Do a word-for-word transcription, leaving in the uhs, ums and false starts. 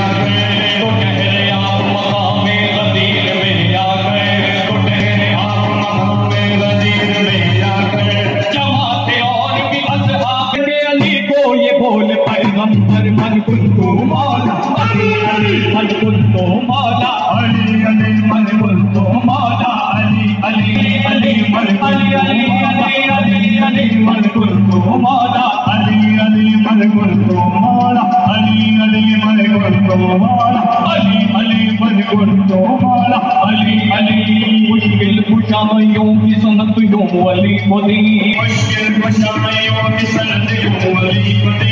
मन कुंतु मौला अली अली मन कुंतु मौला अली अली मन कुंतु मौला अली अली अली मन अली अली अली अली अली मन कुंतु मौला अली अली मन कुंतु मौला अली अली मन कुंतु मौला अली अली मन कुंतु मौला अली अली मुश्किल कुशाइयों की सनत यूं अली को दी मुश्किल कुशाइयों की सनत यूं अली को दी